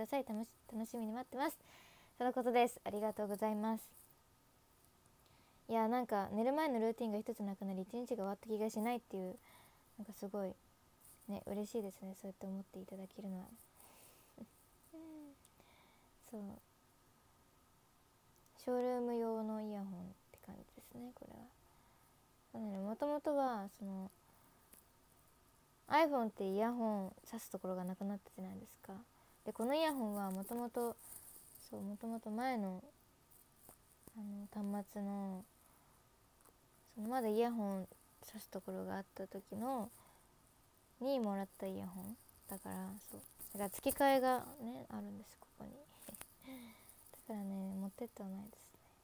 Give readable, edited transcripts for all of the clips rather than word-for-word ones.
ださい。楽しみに待ってます。そのことです。ありがとうございます。いや、なんか寝る前のルーティンが一つなくなり一日が終わった気がしないっていう、なんかすごいね、嬉しいですね、そうやって思っていただけるのは。そう、ショールーム用のイヤホンって感じですね、これは。もともとはその iPhone ってイヤホン挿すところがなくなったじゃないですか。でこのイヤホンはもともと前の端末のそのまだイヤホン挿すところがあった時のにもらったイヤホンだから、だから付け替えがねあるんです、ここにだからね、持ってってはないですね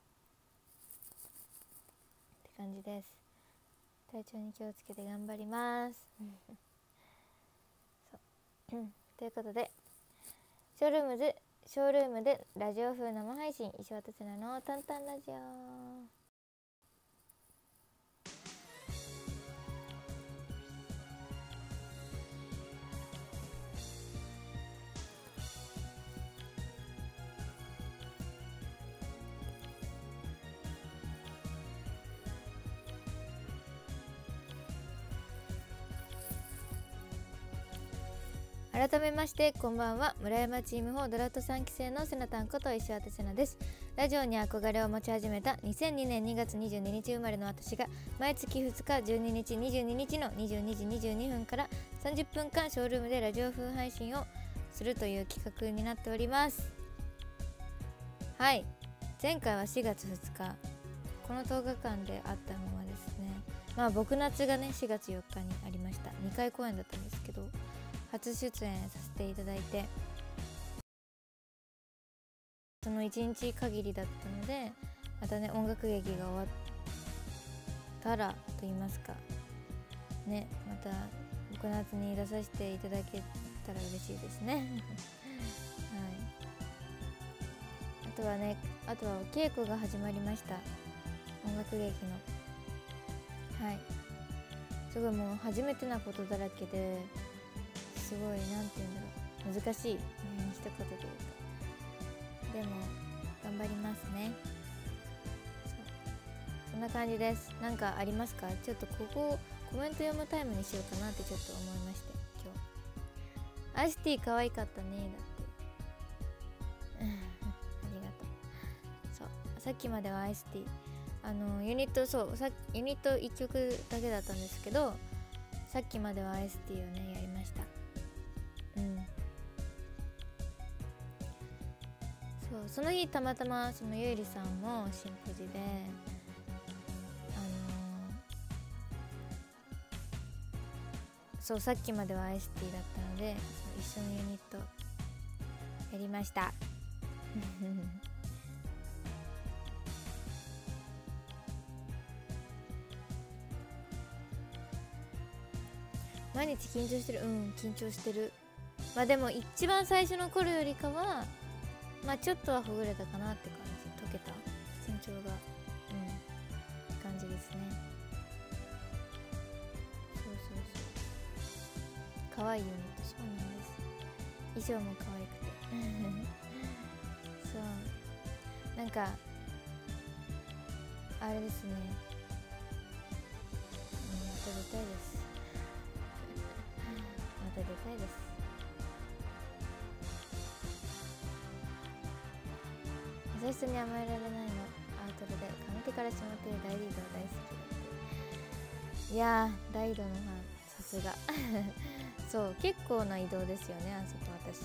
って感じです。体調に気をつけて頑張りますそうということで、ショールームでラジオ風生配信、石渡せなのタンタンラジオ。改めましてこんばんは。村山チーム4ドラフト3期生のセナタンこと石渡せなです。ラジオに憧れを持ち始めた2002年2月22日生まれの私が、毎月2日12日22日の22時22分から30分間ショールームでラジオ風配信をするという企画になっております。はい、前回は4月2日、この10日間であったのはですね、僕夏がね4月4日にありました。2回公演だったんですけど、初出演させていただいて、その1日限りだったので、またね音楽劇が終わったらと言いますかね、また6月に出させていただけたら嬉しいですねはい、あとは稽古が始まりました。音楽劇の、すごいもう初めてなことだらけで、すごいなんて言うんだろう、難しい、一言で言うと。でも頑張りますね。そんな感じです。なんかありますか？ちょっとここコメント読むタイムにしようかなってちょっと思いまして、今日アイスティー可愛かったねだってありがとう。そう、さっきまではアイスティーユニット1曲だけだったんですけど、さっきまではアイスティーをねやりました。その日たまたまそのゆいりさんもシンポジでさっきまではアイスティーだったので、一緒にユニットやりました毎日緊張してる。緊張してる。でも一番最初の頃よりかはちょっとはほぐれたかなって感じ。溶けた緊張がって感じですね。可愛いユニット。そうなんです。衣装も可愛くてそう、なんかあれですね、また出たいですまた出たいです。優しさに甘えられないのアウトロで上手から下手へ大リード大好き。いやー、大移動のファン、さすがそう、結構な移動ですよね、あそこ私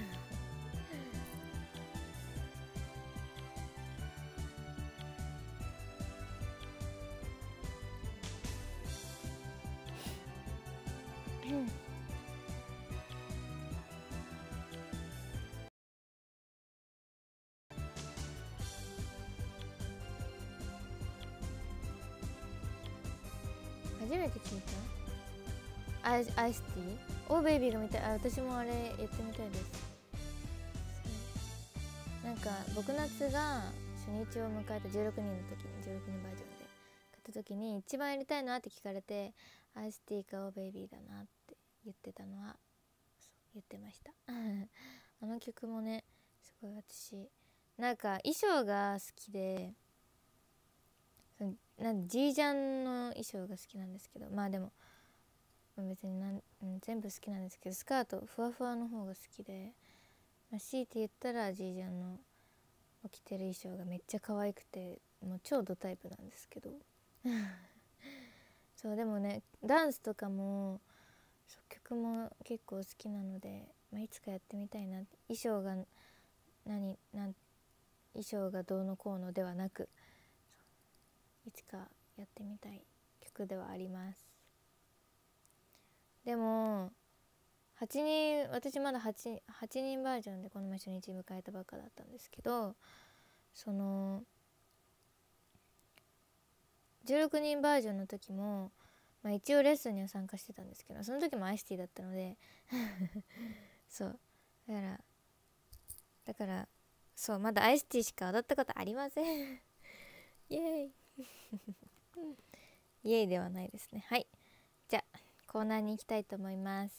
初めて聞いたアイスティー。オーベイビーが見たい。私もあれやってみたいです。なんか僕夏が初日を迎えた16人の時に、16人バージョンで買った時に一番やりたいのはって聞かれて、アイスティーかオーベイビーだなって言ってたのは言ってましたあの曲もねすごい私なんか衣装が好きで、なんジージャンの衣装が好きなんですけど、まあでも別に全部好きなんですけど、スカートふわふわの方が好きで、強いて言ったらジージャンの着てる衣装がめっちゃ可愛くて、もう超ドタイプなんですけどそうでもねダンスとかも曲も結構好きなので、いつかやってみたいな。衣装がどうのこうのではなく、いつかやってみたい曲ではあります。でも私まだ 8人バージョンでこの前初日迎えたばっかだったんですけど、その16人バージョンの時も、一応レッスンには参加してたんですけど、その時もアイスティーだったのでそうだからそうまだアイスティーしか踊ったことありませんイエーイイエーイではないですね。はい、じゃあコーナーに行きたいと思います。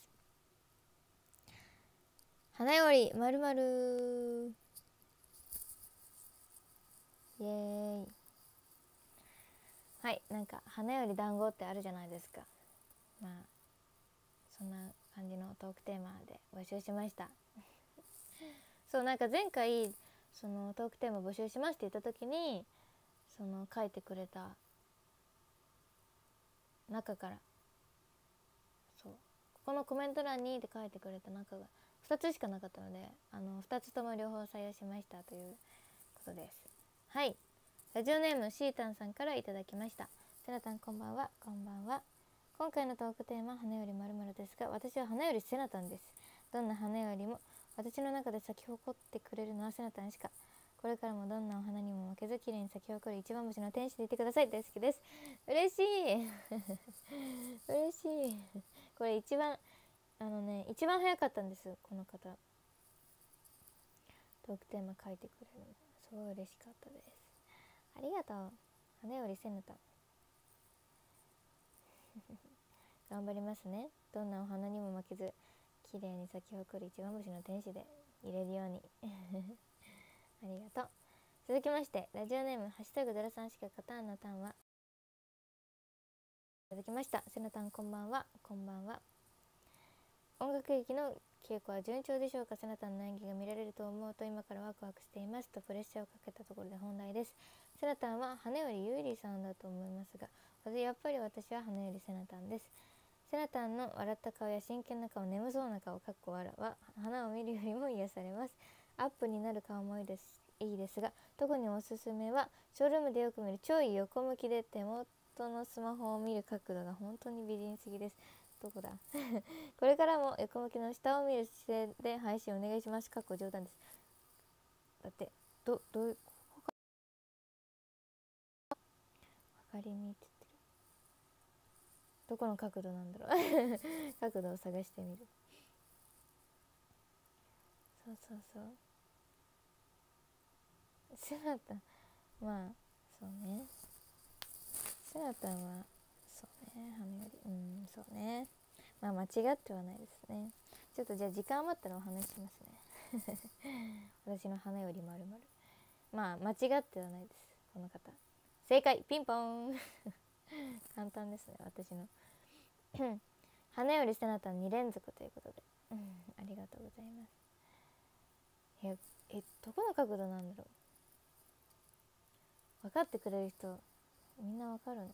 花よりまるまるイエーイ。はい、なんか花より団子ってあるじゃないですか。そんな感じのトークテーマで募集しましたそうなんか前回そのトークテーマ募集しますって言った時にその書いてくれた中から、ここのコメント欄にって書いてくれた中が2つしかなかったので、2つとも両方採用しましたということです。はい、ラジオネームシータンさんからいただきました。セナタンこんばんは。こんばんは。今回のトークテーマ花よりまるまるですが、私は花よりセナタンです。どんな花よりも私の中で咲き誇ってくれるのはセナタンしか。これからもどんなお花にも負けず綺麗に咲き誇る一番星の天使でいてください。大好きです。嬉しい嬉しいこれ一番早かったんです。この方トークテーマ書いてくれるのすごい嬉しかったです。ありがとう。花よりセナタン頑張りますね。どんなお花にも負けず綺麗に咲き誇る一番星の天使でいれるようにありがとう。続きましてラジオネームハッシュタグドラさんしか勝たんのタンはいただきました。セナタンこんばんは。こんばんは。音楽劇の稽古は順調でしょうか。セナタンの演技が見られると思うと今からワクワクしていますとプレッシャーをかけたところで本題です。セナタンは花よりユーリさんだと思いますが、やっぱり私は花よりセナタンです。セナタンの笑った顔や真剣な顔、眠そうな顔は花を見るよりも癒されます。アップになる顔もいいですが、特におすすめはショールームでよく見るちょい横向きで手元のスマホを見る角度が本当に美人すぎです。どこだこれからも横向きの下を見る姿勢で配信お願いします。冗談です。だってどうここか分かりみって言ってる。どこの角度なんだろう角度を探してみる。そうセナタンそうね。セナタンはそうね、花よりそうね。間違ってはないですね。ちょっとじゃあ時間余ったらお話ししますね私の花よりまるまる間違ってはないです。この方正解ピンポーン簡単ですね。私の花よりセナタン2連続ということで、ありがとうございます。どこの角度なんだろう。分かってくれる人みんな分かるのか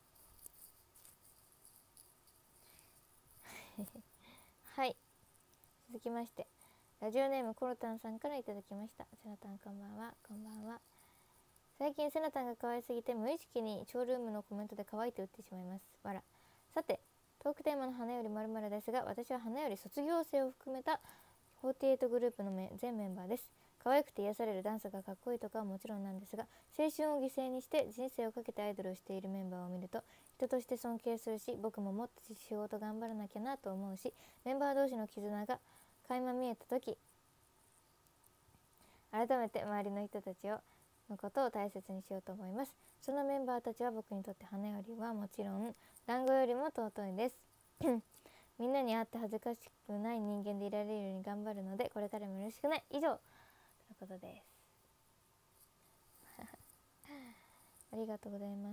なはい、続きましてラジオネームコロタンさんからいただきました。セナタンこんばんは。こんばんは。最近セナタンが可愛すぎて無意識にショールームのコメントで可愛いと打ってしまいます。さてトークテーマの花よりまるまるですが、私は花より卒業生を含めた48グループの全メンバーです。可愛くて癒されるダンスがかっこいいとかはもちろんなんですが、青春を犠牲にして人生をかけてアイドルをしているメンバーを見ると人として尊敬するし、僕ももっと仕事頑張らなきゃなと思うし、メンバー同士の絆が垣間見えた時、改めて周りの人たちのことを大切にしようと思います。そのメンバーたちは僕にとって花よりはもちろん団子よりも尊いですみんなに会って恥ずかしくない人間でいられるように頑張るのでこれからもよろしくね。以上ということですありがとうございます。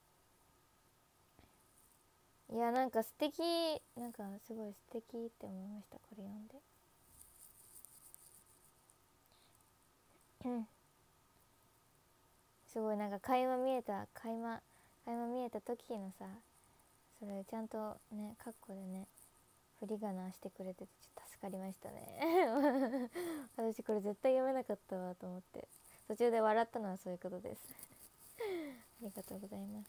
いやなんか素敵、なんかすごい素敵って思いました、これ読んで。すごいなんか垣間見えた時のさ、それちゃんとねカッコでね振り仮名してくれててちょっと助かりましたね私これ絶対読めなかったわと思って途中で笑ったのはそういうことですありがとうございます。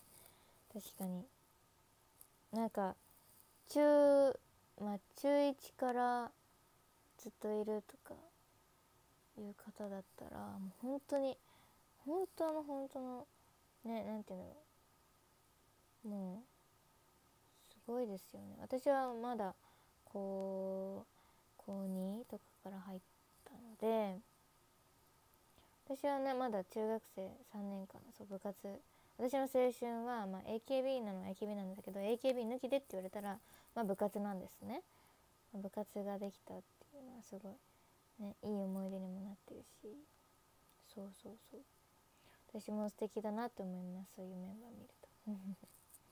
確かになんか中1からずっといるとかいう方だったらもう本当に本当のね、なんていうの、もうすごいですよね。私はまだ高2とかから入ったので、私はねまだ中学生3年間そう部活、私の青春は、AKB なのは AKB なんだけど AKB 抜きでって言われたら、部活なんですね。部活ができたっていうのはすごいね、いい思い出にもなってるし、そう私も素敵だなって思います、そういうメンバー見ると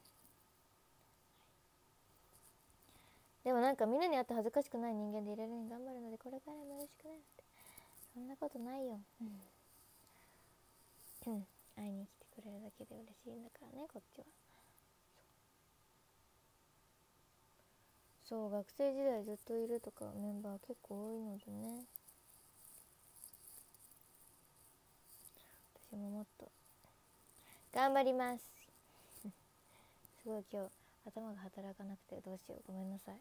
でもなんかみんなに会って恥ずかしくない人間でいられるように頑張るのでこれからもよろしくねって。そんなことないよ会いに来てくれるだけで嬉しいんだからね、こっちは。そう学生時代ずっといるとかメンバー結構多いのでね、私ももっと頑張りますすごい今日頭が働かなくてどうしよう、ごめんなさい。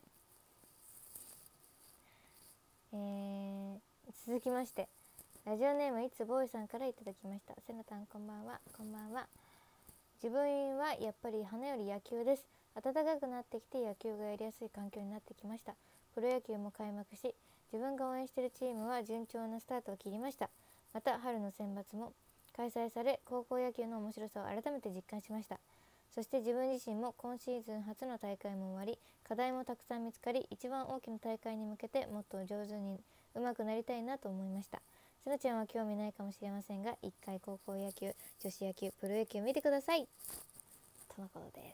続きましてラジオネームいつボーイさんからいただきました。せなたんこんばんは。こんばんは。自分はやっぱり花より野球です。暖かくなってきて野球がやりやすい環境になってきました。プロ野球も開幕し、自分が応援しているチームは順調なスタートを切りました。また春の選抜も開催され、高校野球の面白さを改めて実感しました。そして自分自身も今シーズン初の大会も終わり、課題もたくさん見つかり、一番大きな大会に向けてもっと上手に上手くなりたいなと思いました。せなちゃんは興味ないかもしれませんが、一回高校野球、女子野球、プロ野球見てくださいとのことです。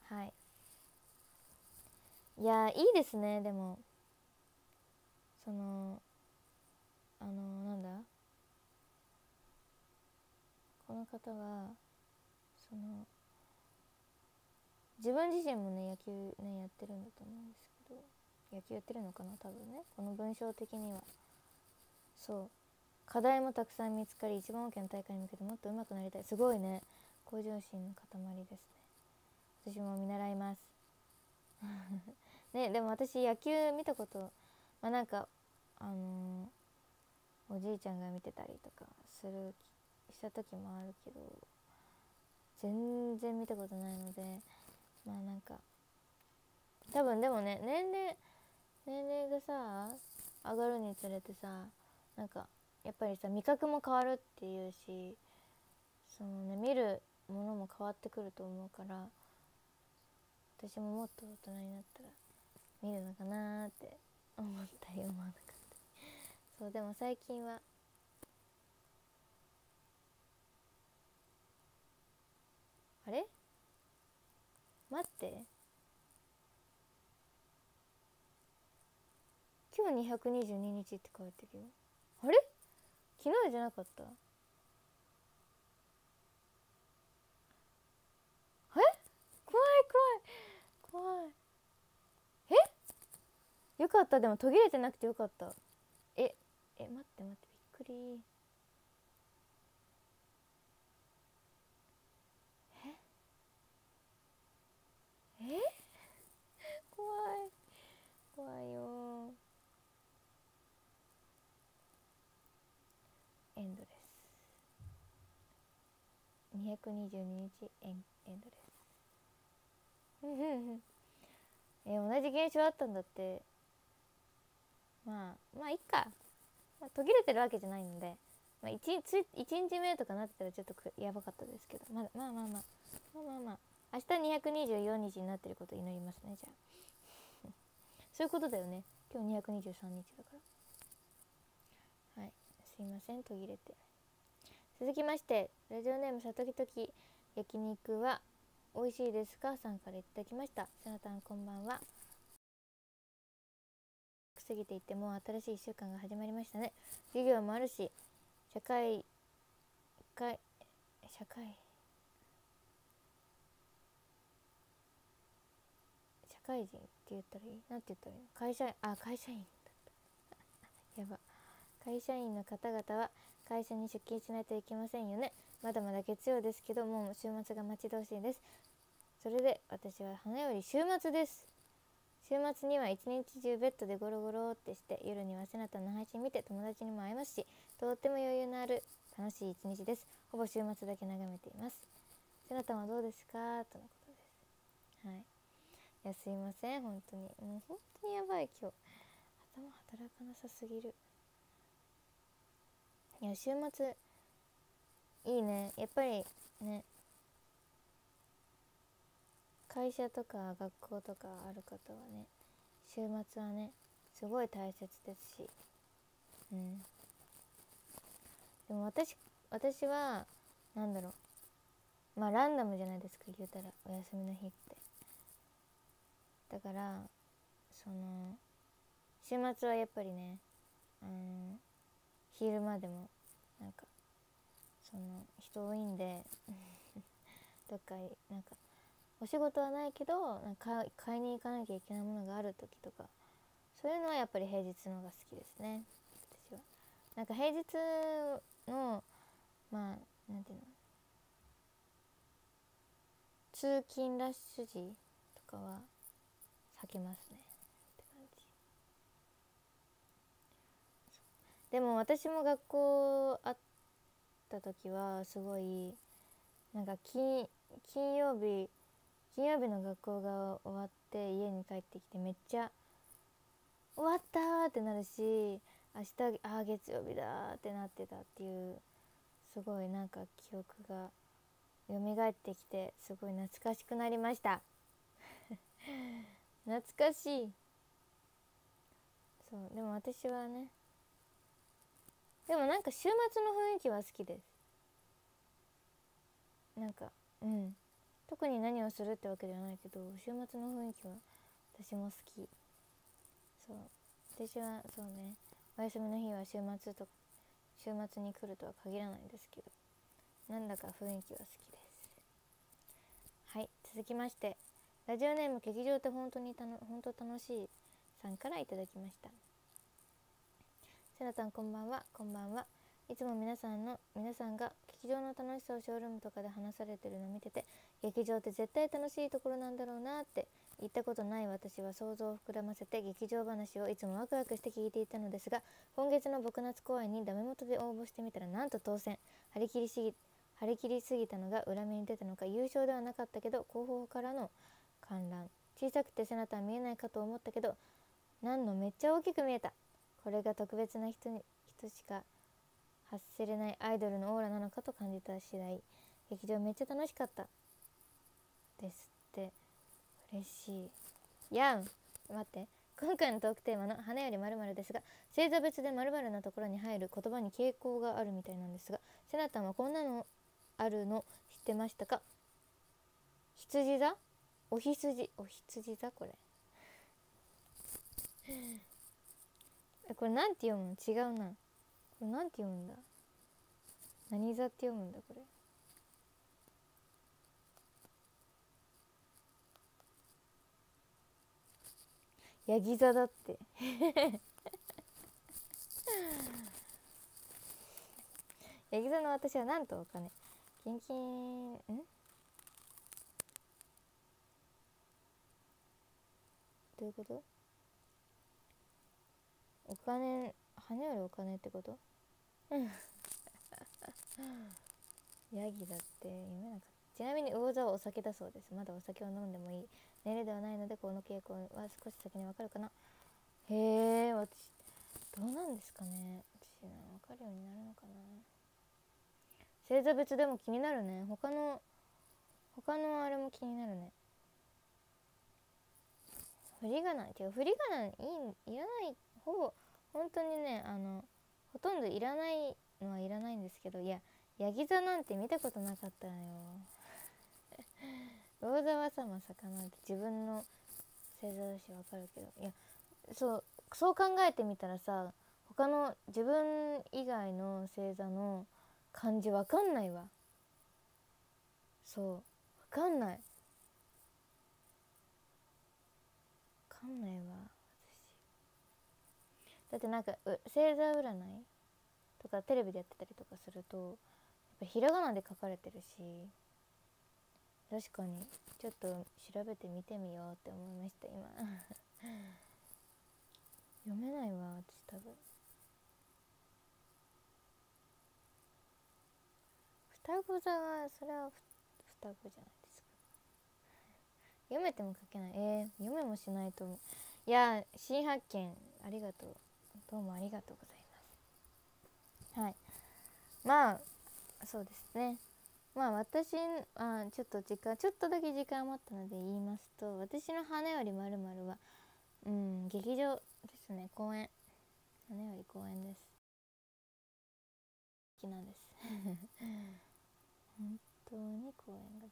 はい。いやいいですね。でもそのなんだ、この方はその自分自身もね野球ねやってるんだと思うんですけど、野球やってるのかな多分ね、この文章的には。そう課題もたくさん見つかり、一番大きな大会に向けてもっと上手くなりたい。すごいね、向上心の塊ですね。私も見習いますね。でも私野球見たことなんかおじいちゃんが見てたりとかした時もあるけど、全然見たことないので、なんか多分でもね、年齢がさ上がるにつれてさ、なんかやっぱりさ味覚も変わるっていうし、そのね見るものも変わってくると思うから、私ももっと大人になったら見るのかなーって思ったり思わなかったりそうでも最近はあれ待って、今日222日って書いてるよ。あれ昨日じゃなかった？え怖い怖い。よかった。でも途切れてなくてよかった。待ってびっくり。怖いよ。エンドレス222日エンドレス同じ現象あったんだって。いっか、途切れてるわけじゃないので、1日目とかなってたらちょっとやばかったですけど、まあ明日224日になってることを祈りますね。じゃあそういうことだよね。今日223日だから。はい、すいません途切れて。続きまして、ラジオネームさときとき焼肉は美味しいですかさんからいただきました。せなたんこんばんは。過ぎていってもう新しい1週間が始まりましたね。授業もあるし、社会人って言ったらいい？なんて言ったらいいの？会社員だったやば。会社員の方々は会社に出勤しないといけませんよね。まだまだ月曜ですけど、もう週末が待ち遠しいです。それで私は花より週末です。週末には一日中ベッドでゴロゴロってして、夜にはセナタの配信見て友達にも会えますし、とっても余裕のある楽しい一日です。ほぼ週末だけ眺めています。セナタはどうですかとのことです。はい。いやすいません本当に、もう本当にやばい今日。頭働かなさすぎる。いや週末いいね。やっぱりね、会社とか学校とかある方はね、週末はねすごい大切ですし、でも私はなんだろう、まあランダムじゃないですか、言うたらお休みの日って。だからその週末はやっぱりね、昼間でもなんかその人多いんでどっかなんかお仕事はないけどなんか買いに行かなきゃいけないものがある時とか、そういうのはやっぱり平日の方が好きですね、私は。なんか平日のまあなんていうの、通勤ラッシュ時とかは避けますねって感じ。でも私も学校あった時はすごいなんか金曜日の学校が終わって家に帰ってきてめっちゃ終わったーってなるし、明日月曜日だーってなってたっていう、すごいなんか記憶が蘇ってきてすごい懐かしくなりました懐かしい。そうでも私はね、でもなんか週末の雰囲気は好きです。なんか特に何をするってわけではないけど、週末の雰囲気は私も好き。そう私はそうね、お休みの日は週末に来るとは限らないんですけど、なんだか雰囲気は好きです。はい、続きまして、ラジオネーム劇場って本当楽しいさんからいただきました。セナさんこんばんは。こんばんは。いつも皆さんが劇場の楽しさをショールームとかで話されてるのを見てて、劇場って絶対楽しいところなんだろうなって行ったことない私は想像を膨らませて劇場話をいつもワクワクして聞いていたのですが、今月の僕夏公演にダメ元で応募してみたらなんと当選。張り切りすぎたのが裏目に出たのか、優勝ではなかったけど後方からの観覧、小さくて背中は見えないかと思ったけどなんのめっちゃ大きく見えた。これが特別な人しか発せれないアイドルのオーラなのかと感じた次第。劇場めっちゃ楽しかったですって。嬉しい。待って、今回のトークテーマの花より〇〇ですが、星座別で〇〇のところに入る言葉に傾向があるみたいなんですが、セナタンはこんなのあるの知ってましたか？羊座？お羊座？これなんて読むの？違うな。これなんて読むんだ？何座って読むんだこれ。ヤギ座だってヤギ座の私はなんとお金現金どういうこと？お金、花よりお金ってこと？ヤギだって読めなかった。ちなみに魚座はお酒だそうです。まだお酒を飲んでもいい年齢ではないので、この傾向は少し先にわかるかな。へえ、私どうなんですかね。私わかるようになるのかな。星座別でも気になるね。他他のあれも気になるね。振り仮名、違う、振り仮名いらない、ほぼ本当にね、ほとんどいらないのはいらないんですけど、いやヤギ座なんて見たことなかったのよ。魚座はさ、まさかなんて自分の星座だしわかるけど、いやそう考えてみたらさ、他の自分以外の星座の漢字わかんないわ。そうわかんない、わかんないわ私。だってなんか星座占いとかテレビでやってたりとかすると、やっぱひらがなで書かれてるし、確かにちょっと調べてみてみようって思いました今。読めないわ私多分。双子座はそれは双子じゃないですか。読めても書けない。読めもしないと思う。いや新発見ありがとう、どうもありがとうございます。はい、まあそうですね。まあ私ちょっとだけ時間余ったので言いますと、私の花よりまるは劇場ですね。公演、花より公演です。好きなんです本当に公演が大好き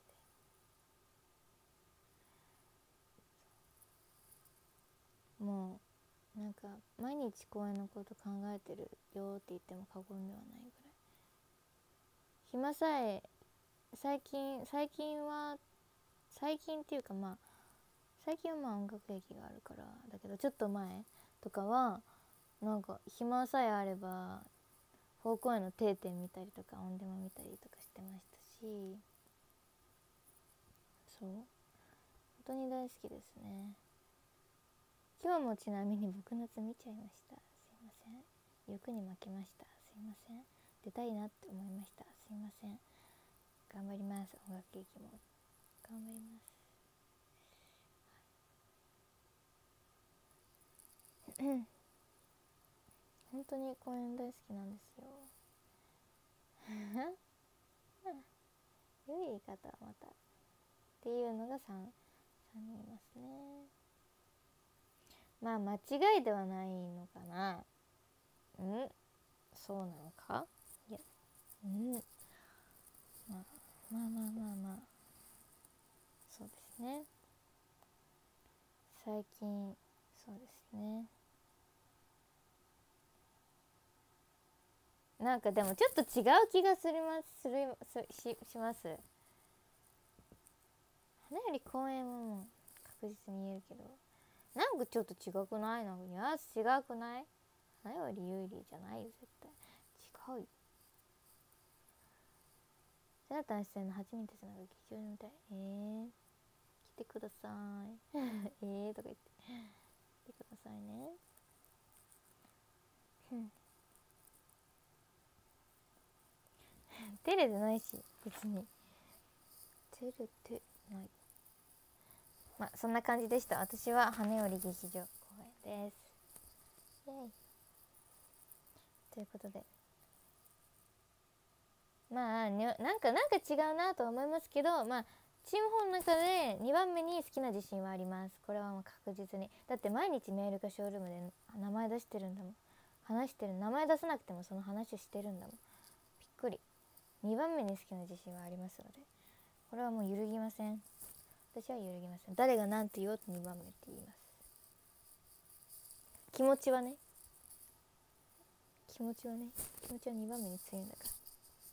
で、もうなんか毎日公演のこと考えてるよって言っても過言ではないぐらい暇さえ、最近っていうか最近は音楽劇があるからだけど、ちょっと前とかはなんか暇さえあれば方向への定点見たりとかオンデマ見たりとかしてましたし、そう本当に大好きですね。今日もちなみに僕夏見ちゃいました。すいません。欲に負けました。すいません。出たいなって思いました。すいません。頑張ります。音楽劇も頑張ります。本当に公園大好きなんですよ。良い言い方はまたっていうのが 3人いますね。まあ間違いではないのかな。そうなのか。いやまあそうですね。最近そうですね。なんかでもちょっと違う気がします。花より公園はもう確実に言えるけど、なんかちょっと違くない？なんかニュアンス違くない？花より有利じゃないよ絶対。違うよ。セナタン出演の初めてつなが劇場で見たい。来てください。とか言って来てくださいね。照れてないし別に照れてない。まあそんな感じでした。私は羽より劇場公演です。イエイということで、まあなんか違うなと思いますけど、まあチーム4の中で2番目に好きな自信はあります。これはもう確実に。だって毎日メールかショールームで名前出してるんだもん。話してる、名前出さなくてもその話してるんだもん。びっくり。2番目に好きな自信はありますので、これはもう揺るぎません。私は揺るぎません。誰が何て言おうと2番目って言います。気持ちは気持ちは2番目に強いんだから。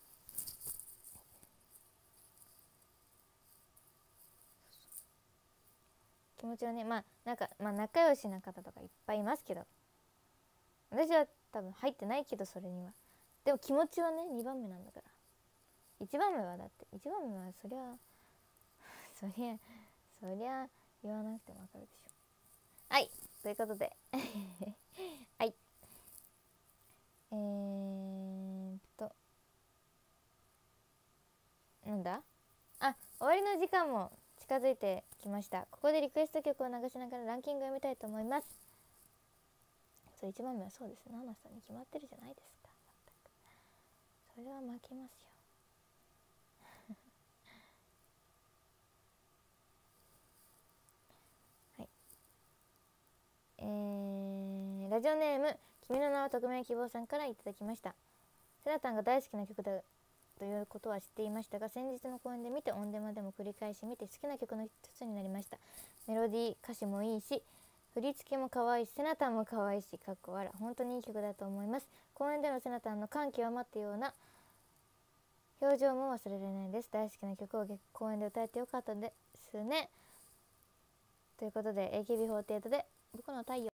気持ちはね、なんか仲良しな方とかいっぱいいますけど、私は多分入ってないけど、それにはでも気持ちはね2番目なんだから。1番目はだって1番目はそりゃ言わなくてもわかるでしょ。はい、ということではいなんだ、終わりの時間も近づいてきました。ここでリクエスト曲を流しながらランキングを読みたいと思います。そう1番目はそうです、ナナさんに決まってるじゃないですか。それは負けますよラジオネーム君の名は匿名希望さんからいただきました。セナタンが大好きな曲だということは知っていましたが、先日の公演で見てオンデマでも繰り返し見て好きな曲の一つになりました。メロディー歌詞もいいし、振り付けも可愛いし、セナタンも可愛いし、かっこ笑。本当にいい曲だと思います。公演でのセナタンの感極まったような表情も忘れられないです。大好きな曲を公演で歌えてよかったですね。ということで AKB48 で僕の太陽。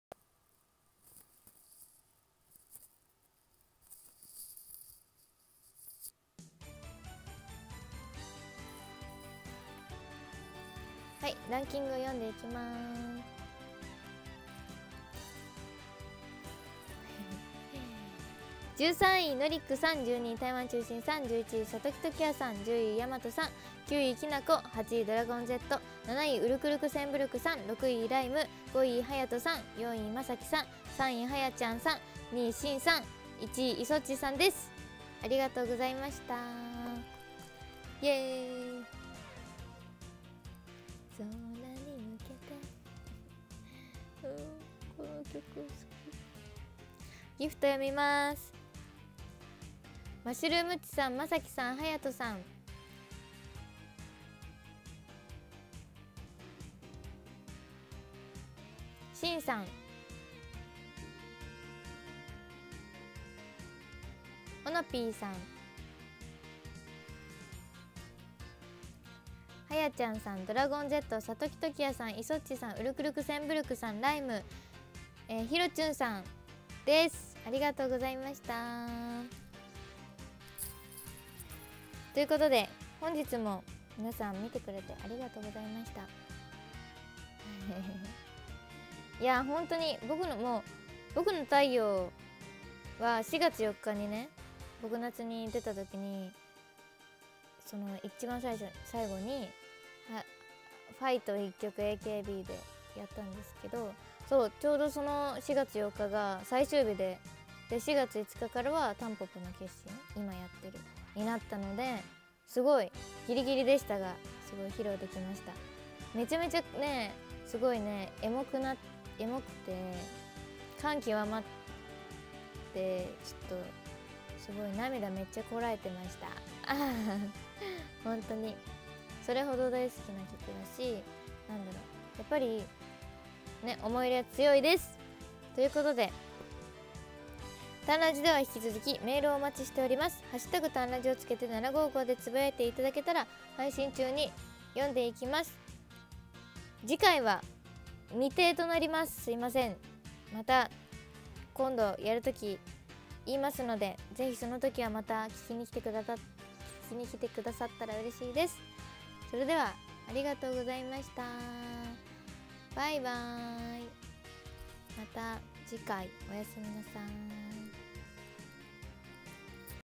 はい、ランキングを読んでいきます13位ノリックさん、12位台湾中心さん、11位佐々木時也さん、10位大和さん、9位きなこ、8位ドラゴン Z、 7位ウルクルクセンブルクさん、6位ライム、5位はやとさん、4位まさきさん、3位はやちゃんさん、2位しんさん、1位いそっちさんです。ありがとうございました。イエーイ。空に向けてこの曲好き。ギフト読みます。マッシュルームッチさん、まさきさん、はやとさん、しんさん、おのぴーさん、はやちゃんさん、ドラゴン Z、 さときときやさん、いそっちさん、ウルクルクセンブルクさん、ライム、ひろちゅんさんです。ありがとうございました。ということで本日も皆さん見てくれてありがとうございましたいや本当に僕の太陽は4月4日にね、僕夏に出た時にその一番最後にファイト1曲 AKB でやったんですけど、そうちょうどその4月4日が最終日で4月5日からはタンポポの決心、今やってるになったので、すごいギリギリでしたがすごい披露できました。めちゃめちゃね、すごいね、エモくて感極まってちょっとすごい涙めっちゃこらえてました本当にそれほど大好きな曲だし、なんだろう、やっぱりね、思い入れは強いです。ということでタンラジでは引き続きメールをお待ちしております。ハッシュタグタンラジをつけて755でつぶやいていただけたら配信中に読んでいきます。次回は未定となります。すいません。また今度やるとき言いますので、ぜひその時はまた聞きに来てくださったら嬉しいです。それではありがとうございました。バイバーイ。また次回おやすみなさい。